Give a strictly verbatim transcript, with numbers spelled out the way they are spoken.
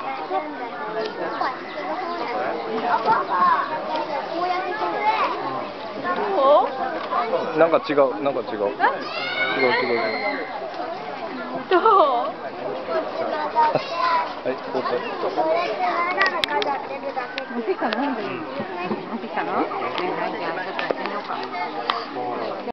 なんか違う、なんか違う。違う違う。 どう？ はい、こうして。 持ってきたの？持ってきたの？はいはい、じゃあちょっとやってみようか。